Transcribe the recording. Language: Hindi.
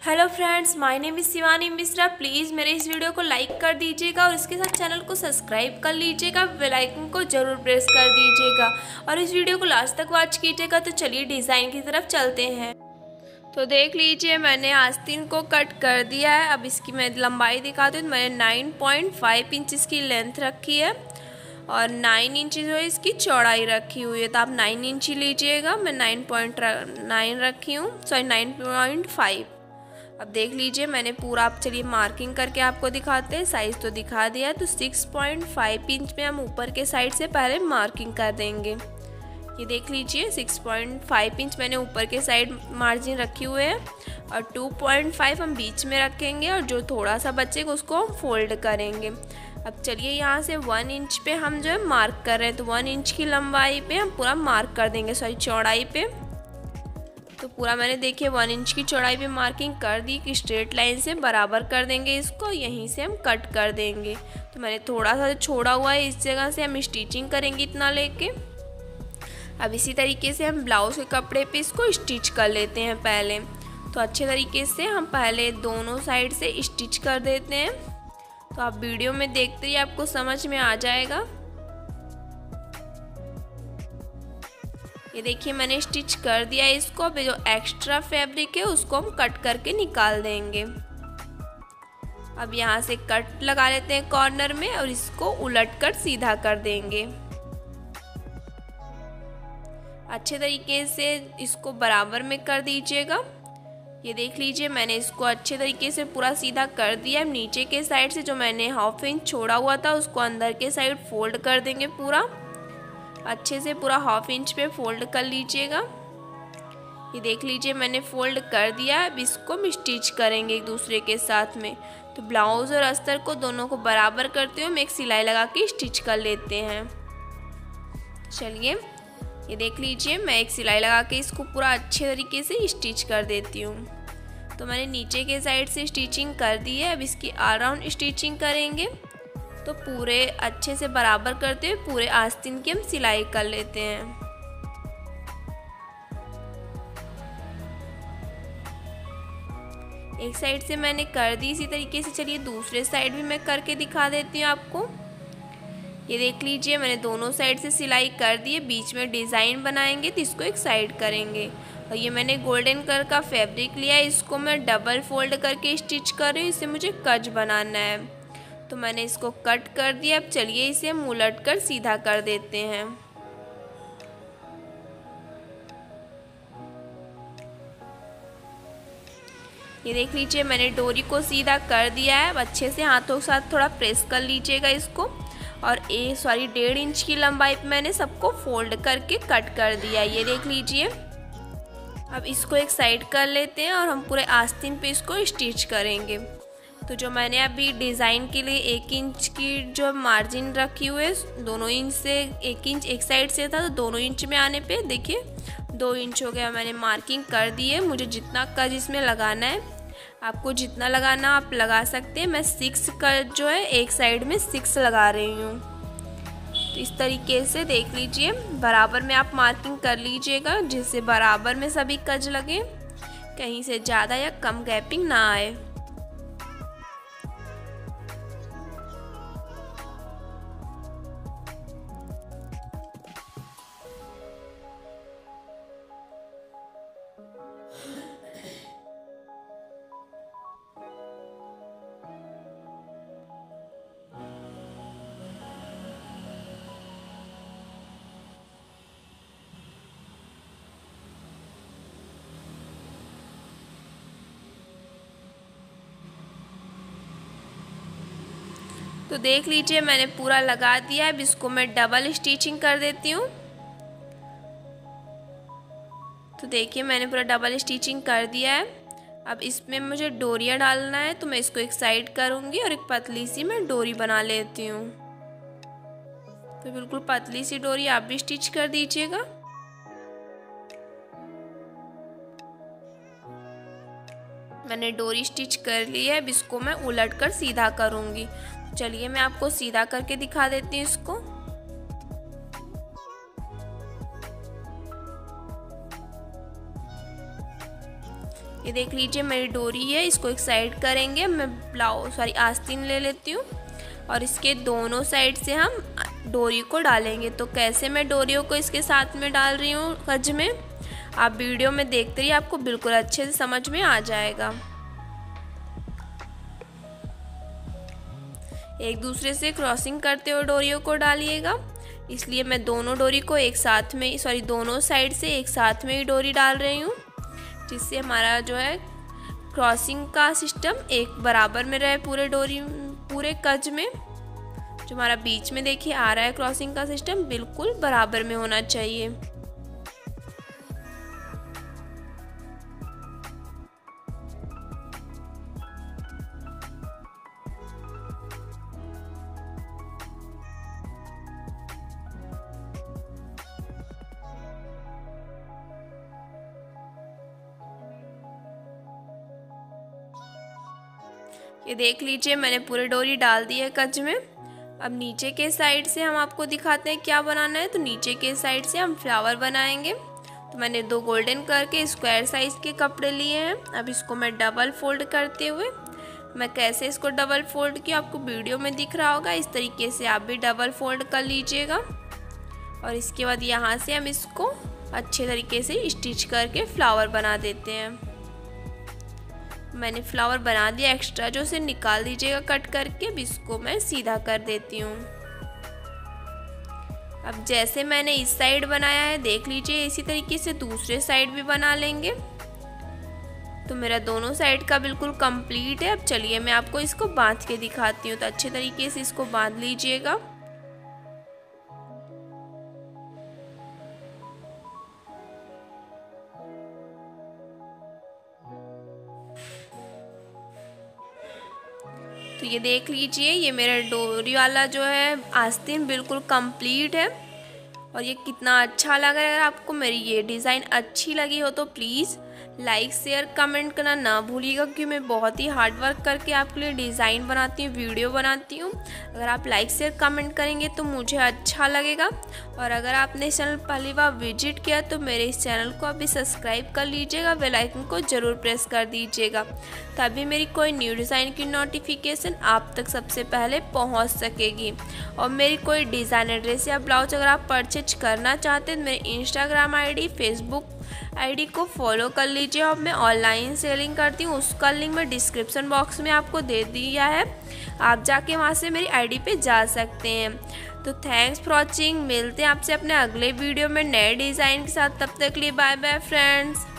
Hello friends, my name is Shivani Mishra. Please मेरे इस वीडियो को लाइक कर दीजिएगा और इसके साथ चैनल को सब्सक्राइब कर लीजिएगा। बेल आइकन को ज़रूर प्रेस कर दीजिएगा और इस वीडियो को लास्ट तक वॉच कीजिएगा। तो चलिए डिज़ाइन की तरफ चलते हैं। तो देख लीजिए, मैंने आस्तीन को कट कर दिया है। अब इसकी मैं लंबाई दिखाती हूँ। मैंने 9.5 इंच की लेंथ रखी है और 9 इंच जो है इसकी चौड़ाई रखी हुई है। तो आप 9 इंच ही लीजिएगा। मैं 9.9 रखी हूँ, सॉरी 9.5। अब देख लीजिए, मैंने पूरा, आप चलिए मार्किंग करके आपको दिखाते हैं। साइज़ तो दिखा दिया है। तो 6.5 इंच में हम ऊपर के साइड से पहले मार्किंग कर देंगे। ये देख लीजिए, 6.5 इंच मैंने ऊपर के साइड मार्जिन रखी हुए है और 2.5 हम बीच में रखेंगे और जो थोड़ा सा बचेगा उसको हम फोल्ड करेंगे। अब चलिए, यहाँ से 1 इंच पे हम जो है मार्क कर रहे हैं। तो 1 इंच की लंबाई पे हम पूरा मार्क कर देंगे, सॉरी चौड़ाई पे। तो पूरा मैंने देखिए 1 इंच की चौड़ाई पे मार्किंग कर दी कि स्ट्रेट लाइन से बराबर कर देंगे इसको। यहीं से हम कट कर देंगे। तो मैंने थोड़ा सा छोड़ा हुआ है, इस जगह से हम स्टिचिंग करेंगे इतना लेके। अब इसी तरीके से हम ब्लाउज के कपड़े पे इसको स्टिच कर लेते हैं पहले। तो अच्छे तरीके से हम पहले दोनों साइड से स्टिच कर देते हैं। तो आप वीडियो में देखते ही आपको समझ में आ जाएगा। ये देखिए, मैंने स्टिच कर दिया है इसको। अब जो एक्स्ट्रा फैब्रिक है उसको हम कट करके निकाल देंगे। अब यहाँ से कट लगा लेते हैं कॉर्नर में और इसको उलट कर सीधा कर देंगे। अच्छे तरीके से इसको बराबर में कर दीजिएगा। ये देख लीजिए, मैंने इसको अच्छे तरीके से पूरा सीधा कर दिया है। नीचे के साइड से जो मैंने 1/2 इंच छोड़ा हुआ था उसको अंदर के साइड फोल्ड कर देंगे। पूरा अच्छे से पूरा 1/2 इंच पे फोल्ड कर लीजिएगा। ये देख लीजिए, मैंने फोल्ड कर दिया है। अब इसको हम स्टिच करेंगे एक दूसरे के साथ में। तो ब्लाउज़ और अस्तर को दोनों को बराबर करते हुए हम एक सिलाई लगा के स्टिच कर लेते हैं। चलिए, ये देख लीजिए, मैं एक सिलाई लगा के इसको पूरा अच्छे तरीके से स्टिच कर देती हूँ। तो मैंने नीचे के साइड से स्टिचिंग कर दी है। अब इसकी अराउंड स्टिचिंग करेंगे। तो पूरे अच्छे से बराबर करते हुए पूरे आस्तीन की हम सिलाई कर लेते हैं। एक साइड से मैंने कर दी, इसी तरीके से चलिए दूसरे साइड भी मैं करके दिखा देती हूँ आपको। ये देख लीजिए, मैंने दोनों साइड से सिलाई कर दी है। बीच में डिज़ाइन बनाएंगे तो इसको एक साइड करेंगे। और ये मैंने गोल्डन कलर का फैब्रिक लिया है, इसको मैं डबल फोल्ड करके स्टिच कर रही हूँ। इसे मुझे कज बनाना है। तो मैंने इसको कट कर दिया। अब चलिए इसे हम उलट कर सीधा कर देते हैं। ये देख लीजिए, मैंने डोरी को सीधा कर दिया है। अब अच्छे से हाथों के साथ थोड़ा प्रेस कर लीजिएगा इसको। और 1.5 इंच की लंबाई पे मैंने सबको फोल्ड करके कट कर दिया। ये देख लीजिए। अब इसको एक साइड कर लेते हैं और हम पूरे आस्तीन पे इसको स्टिच करेंगे। तो जो मैंने अभी डिज़ाइन के लिए 1 इंच की जो मार्जिन रखी हुई है, दोनों इंच से 1 इंच एक साइड से था, तो दोनों इंच में आने पे देखिए 2 इंच हो गया। मैंने मार्किंग कर दी है। मुझे जितना कज इसमें लगाना है, आपको जितना लगाना आप लगा सकते हैं। मैं 6 कज जो है एक साइड में 6 लगा रही हूँ। तो इस तरीके से देख लीजिए, बराबर में आप मार्किंग कर लीजिएगा जिससे बराबर में सभी कज लगे, कहीं से ज़्यादा या कम गैपिंग ना आए। तो देख लीजिए, मैंने पूरा लगा दिया है। अब इसको मैं डबल स्टिचिंग कर देती हूँ। तो देखिए, मैंने पूरा डबल स्टिचिंग कर दिया है। अब इसमें मुझे डोरियाँ डालना है, तो मैं इसको एक साइड करूँगी और एक पतली सी मैं डोरी बना लेती हूँ। तो बिल्कुल पतली सी डोरी आप भी स्टिच कर दीजिएगा। मैंने डोरी स्टिच कर ली है। अब इसको मैं उलट कर सीधा करूँगी। चलिए, मैं आपको सीधा करके दिखा देती हूँ इसको। ये देख लीजिए मेरी डोरी है, इसको एक साइड करेंगे। मैं आस्तीन ले लेती हूँ और इसके दोनों साइड से हम डोरी को डालेंगे। तो कैसे मैं डोरियों को इसके साथ में डाल रही हूँ कज में, आप वीडियो में देखते रहिए, आपको बिल्कुल अच्छे से समझ में आ जाएगा। एक दूसरे से क्रॉसिंग करते हुए डोरियों को डालिएगा, इसलिए मैं दोनों डोरी को एक साथ में दोनों साइड से एक साथ में ही डोरी डाल रही हूँ, जिससे हमारा जो है क्रॉसिंग का सिस्टम एक बराबर में रहे पूरे कज में। जो हमारा बीच में देखिए आ रहा है क्रॉसिंग का सिस्टम, बिल्कुल बराबर में होना चाहिए। ये देख लीजिए मैंने पूरी डोरी डाल दी है कज में। अब नीचे के साइड से हम आपको दिखाते हैं क्या बनाना है। तो नीचे के साइड से हम फ्लावर बनाएंगे। तो मैंने 2 गोल्डन कलर के स्क्वायर साइज के कपड़े लिए हैं। अब इसको मैं डबल फोल्ड करते हुए, मैं कैसे इसको डबल फोल्ड किया आपको वीडियो में दिख रहा होगा, इस तरीके से आप भी डबल फोल्ड कर लीजिएगा। और इसके बाद यहाँ से हम इसको अच्छे तरीके से स्टिच करके फ्लावर बना देते हैं। मैंने फ्लावर बना दिया, एक्स्ट्रा जो से निकाल दीजिएगा कट करके। अब इसको मैं सीधा कर देती हूँ। अब जैसे मैंने इस साइड बनाया है देख लीजिए, इसी तरीके से दूसरे साइड भी बना लेंगे। तो मेरा दोनों साइड का बिल्कुल कंप्लीट है। अब चलिए मैं आपको इसको बांध के दिखाती हूँ। तो अच्छे तरीके से इसको बांध लीजिएगा। तो ये देख लीजिए, ये मेरा डोरी वाला जो है आस्तीन बिल्कुल कंप्लीट है। और ये कितना अच्छा लग रहा है। अगर आपको मेरी ये डिज़ाइन अच्छी लगी हो तो प्लीज़ लाइक शेयर कमेंट करना ना भूलिएगा, क्योंकि मैं बहुत ही हार्ड वर्क करके आपके लिए डिज़ाइन बनाती हूँ, वीडियो बनाती हूँ। अगर आप लाइक शेयर कमेंट करेंगे तो मुझे अच्छा लगेगा। और अगर आपने चैनल पहली बार विजिट किया तो मेरे इस चैनल को अभी सब्सक्राइब कर लीजिएगा, बेल आइकन को ज़रूर प्रेस कर दीजिएगा, तभी मेरी कोई न्यू डिज़ाइन की नोटिफिकेशन आप तक सबसे पहले पहुँच सकेगी। और मेरी कोई डिज़ाइनर ड्रेस या ब्लाउज अगर आप परचेज करना चाहते हैं तो मेरे इंस्टाग्राम ID, फेसबुक ID को फॉलो कर लीजिए। और मैं ऑनलाइन सेलिंग करती हूँ, उसका लिंक मैं डिस्क्रिप्शन बॉक्स में आपको दे दिया है, आप जाके वहाँ से मेरी ID पे जा सकते हैं। तो थैंक्स फॉर वॉचिंग। मिलते हैं आपसे अपने अगले वीडियो में नए डिज़ाइन के साथ। तब तक के लिए बाय बाय फ्रेंड्स।